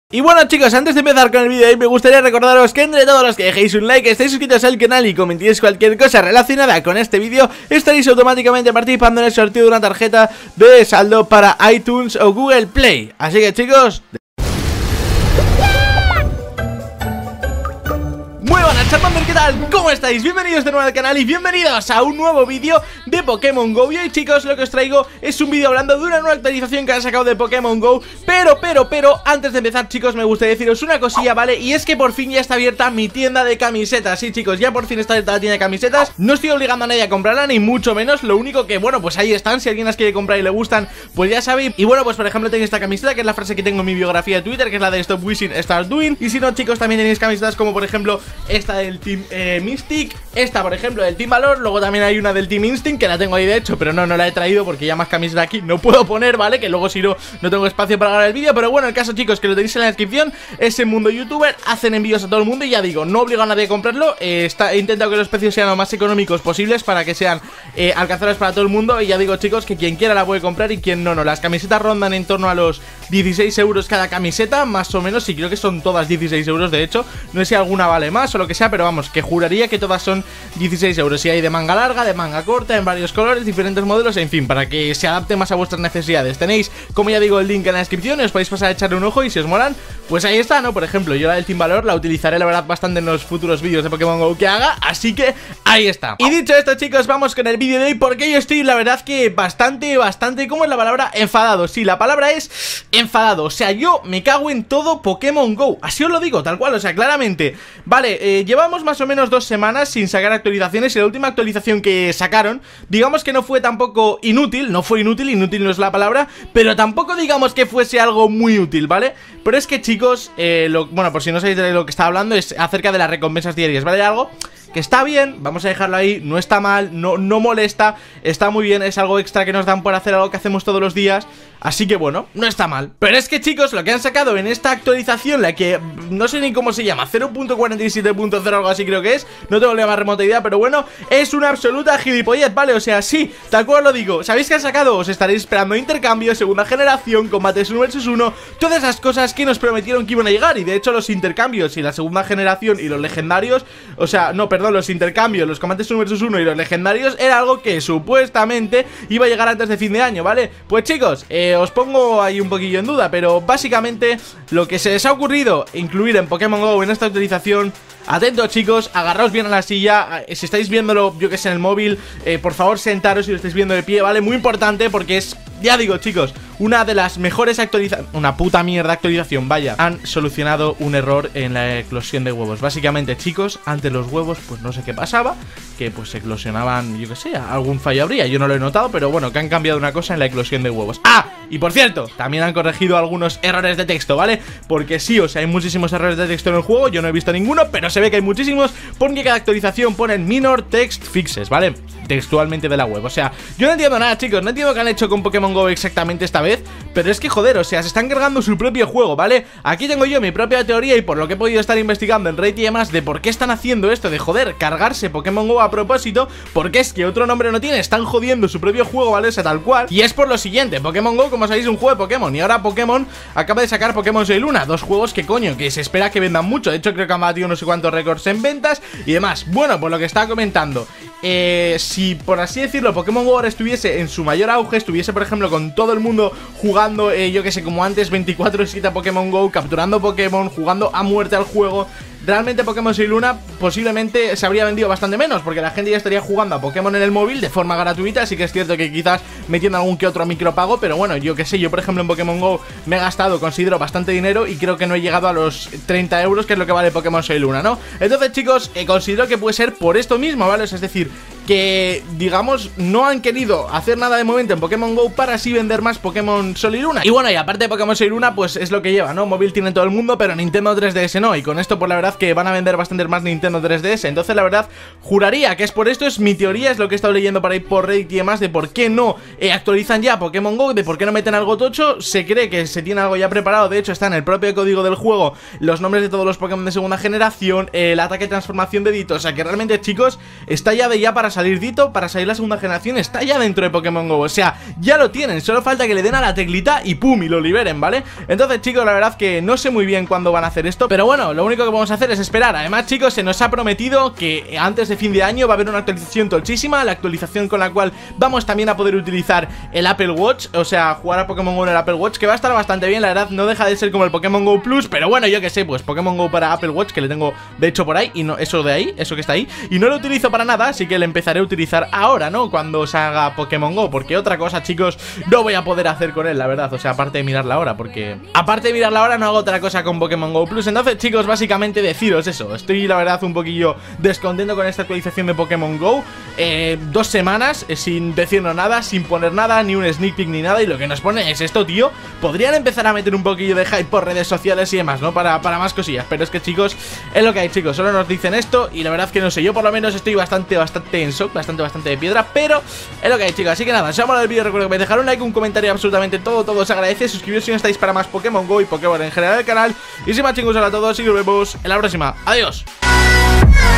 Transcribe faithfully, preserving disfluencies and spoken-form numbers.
Y bueno chicos, antes de empezar con el vídeo me gustaría recordaros que entre todos los que dejéis un like, estéis suscritos al canal y comentéis cualquier cosa relacionada con este vídeo, estaréis automáticamente participando en el sorteo de una tarjeta de saldo para iTunes o Google Play. Así que chicos... Muy buenas chatmander, ¿qué tal? ¿Cómo estáis? Bienvenidos de nuevo al canal y bienvenidos a un nuevo vídeo de Pokémon GO. Y hoy chicos lo que os traigo es un vídeo hablando de una nueva actualización que han sacado de Pokémon GO. Pero, pero, pero, antes de empezar chicos me gustaría deciros una cosilla, ¿vale? Y es que por fin ya está abierta mi tienda de camisetas. Sí chicos, ya por fin está abierta la tienda de camisetas. No estoy obligando a nadie a comprarla, ni mucho menos. Lo único que, bueno, pues ahí están. Si alguien las quiere comprar y le gustan, pues ya sabéis. Y bueno, pues por ejemplo tenéis esta camiseta, que es la frase que tengo en mi biografía de Twitter, que es la de Stop Wishing, Start Doing. Y si no chicos, también tenéis camisetas como por ejemplo esta del Team eh, Mystic, esta por ejemplo del Team Valor. Luego también hay una del Team Instinct, que la tengo ahí de hecho, pero no, no la he traído porque ya más camisetas aquí no puedo poner, ¿vale? Que luego si no, no tengo espacio para grabar el vídeo. Pero bueno, el caso chicos, que lo tenéis en la descripción. Es el mundo youtuber, hacen envíos a todo el mundo. Y ya digo, no obligo a nadie a comprarlo, eh, está, He intentado que los precios sean lo más económicos posibles para que sean eh, alcanzables para todo el mundo. Y ya digo chicos, que quien quiera la puede comprar y quien no, no. Las camisetas rondan en torno a los dieciséis euros cada camiseta, más o menos. Y creo que son todas dieciséis euros de hecho. No sé si alguna vale más o lo que sea, pero vamos, que juraría que todas son dieciséis euros. Y hay de manga larga, de manga corta, en varios colores, diferentes modelos, en fin, para que se adapte más a vuestras necesidades. Tenéis, como ya digo, el link en la descripción, os podéis pasar a echarle un ojo y si os molan, pues ahí está, ¿no? Por ejemplo, yo la del Team Valor la utilizaré la verdad bastante en los futuros vídeos de Pokémon GO que haga, así que ahí está. Y dicho esto chicos, vamos con el vídeo de hoy, porque yo estoy la verdad que bastante, bastante, ¿cómo es la palabra? Enfadado. Sí, la palabra es enfadado. O sea, yo me cago en todo Pokémon GO, así os lo digo, tal cual, o sea, claramente. Vale, eh, llevamos más o menos dos semanas sin sacar actualizaciones y la última actualización que sacaron, digamos que no fue tampoco inútil, no fue inútil, inútil no es la palabra, pero tampoco digamos que fuese algo muy útil, ¿vale? Pero es que chicos, eh, lo, bueno, por si no sabéis de lo que estaba hablando, es acerca de las recompensas diarias, ¿vale? Algo que está bien, vamos a dejarlo ahí, no está mal, no, no molesta, está muy bien, es algo extra que nos dan por hacer algo que hacemos todos los días. Así que bueno, no está mal. Pero es que chicos, lo que han sacado en esta actualización, la que no sé ni cómo se llama, cero punto cuarenta y siete punto cero algo así creo que es, no tengo la más remota idea, pero bueno, es una absoluta gilipollez, ¿vale? O sea, sí, tal cual lo digo. ¿Sabéis que han sacado? Os estaréis esperando intercambios, segunda generación, combates uno versus uno, todas esas cosas que nos prometieron que iban a llegar. Y de hecho los intercambios y la segunda generación y los legendarios, o sea, no, perdón, los intercambios, los combates uno versus uno y los legendarios era algo que supuestamente iba a llegar antes de fin de año, ¿vale? Pues chicos, eh os pongo ahí un poquillo en duda, pero básicamente lo que se les ha ocurrido incluir en Pokémon GO en esta actualización, atentos chicos, agarraos bien a la silla, si estáis viéndolo yo que sé en el móvil, eh, por favor sentaros si lo estáis viendo de pie, ¿vale? Muy importante porque es, ya digo chicos, una de las mejores actualizaciones, una puta mierda actualización, vaya. Han solucionado un error en la eclosión de huevos. Básicamente chicos, antes los huevos pues no sé qué pasaba, que pues eclosionaban, yo que sé, algún fallo habría, yo no lo he notado, pero bueno, que han cambiado una cosa en la eclosión de huevos. Ah, y por cierto, también han corregido algunos errores de texto, ¿vale? Porque sí, o sea, hay muchísimos errores de texto en el juego, yo no he visto ninguno, pero se ve que hay muchísimos, porque cada actualización ponen minor text fixes, ¿vale? Textualmente de la web, o sea, yo no entiendo nada chicos, no entiendo qué han hecho con Pokémon GO exactamente esta vez, pero es que joder, o sea, se están cargando su propio juego, ¿vale? Aquí tengo yo mi propia teoría y por lo que he podido estar investigando en Reddit y demás de por qué están haciendo esto de joder, cargarse Pokémon GO a propósito, porque es que otro nombre no tiene, están jodiendo su propio juego, ¿vale? O sea, tal cual, y es por lo siguiente, Pokémon GO, como sabéis, es un juego de Pokémon, y ahora Pokémon acaba de sacar Pokémon Sol y Luna, dos juegos que coño, que se espera que vendan mucho, de hecho creo que han batido no sé cuántos récords en ventas y demás. Bueno, por lo que estaba comentando, eh, si por así decirlo Pokémon GO ahora estuviese en su mayor auge, estuviese por ejemplo con todo el mundo jugando, eh, yo que sé, como antes, veinticuatro siete a Pokémon GO, capturando Pokémon, jugando a muerte al juego, realmente Pokémon Sol y Luna posiblemente se habría vendido bastante menos, porque la gente ya estaría jugando a Pokémon en el móvil de forma gratuita. Así que es cierto que quizás metiendo algún que otro micropago, pero bueno, yo que sé, yo por ejemplo en Pokémon GO me he gastado, considero, bastante dinero y creo que no he llegado a los treinta euros, que es lo que vale Pokémon Sol y Luna, ¿no? Entonces chicos, eh, considero que puede ser por esto mismo, ¿vale? Es decir, que digamos no han querido hacer nada de momento en Pokémon GO para así vender más Pokémon Sol y Luna. Y bueno, y aparte de Pokémon Sol y Luna, pues es lo que lleva, ¿no? Móvil tiene todo el mundo, pero Nintendo tres D S no. Y con esto pues la verdad que van a vender bastantes más Nintendo tres D S. Entonces la verdad, juraría que es por esto, es mi teoría, es lo que he estado leyendo por ahí por Reddit y demás, de por qué no eh, actualizan ya Pokémon GO, de por qué no meten algo tocho. Se cree que se tiene algo ya preparado, de hecho está en el propio código del juego los nombres de todos los Pokémon de segunda generación, eh, el ataque de transformación de Ditto, o sea que realmente chicos, está ya de ya para salir Ditto, para salir la segunda generación, está ya dentro de Pokémon GO. O sea, ya lo tienen, solo falta que le den a la teclita y pum, y lo liberen, ¿vale? Entonces, chicos, la verdad que no sé muy bien cuándo van a hacer esto, pero bueno, lo único que vamos a hacer es esperar. Además, chicos, se nos ha prometido que antes de fin de año va a haber una actualización tochísima, la actualización con la cual vamos también a poder utilizar el Apple Watch, o sea, jugar a Pokémon GO en el Apple Watch, que va a estar bastante bien, la verdad, no deja de ser como el Pokémon GO Plus, pero bueno, yo que sé, pues Pokémon GO para Apple Watch, que le tengo de hecho por ahí, y no, eso de ahí, eso que está ahí, y no lo utilizo para nada, así que le empezaré a utilizar ahora, ¿no? Cuando salga Pokémon GO, porque otra cosa, chicos, no voy a poder hacer con él, la verdad, o sea, aparte de mirar la hora, porque aparte de mirar la hora no hago otra cosa con Pokémon GO Plus. Entonces, chicos, básicamente deciros eso, estoy la verdad un poquillo descontento con esta actualización de Pokémon GO, eh, dos semanas eh, sin decirnos nada, sin poner nada, ni un sneak peek ni nada, y lo que nos pone es esto, tío. Podrían empezar a meter un poquillo de hype por redes sociales y demás, ¿no? Para, para más cosillas, pero es que, chicos, es lo que hay, chicos, solo nos dicen esto y la verdad que no sé, yo por lo menos estoy bastante, bastante en shock, bastante, bastante de piedra, pero es lo que hay, chicos. Así que nada, si os ha molado el vídeo, recuerdo que me dejar un like, un comentario, absolutamente todo, todo os agradece. Suscribiros si no estáis para más Pokémon GO y Pokémon en general del canal. Y sin más, chicos, hola a todos y nos vemos en la próxima. Adiós.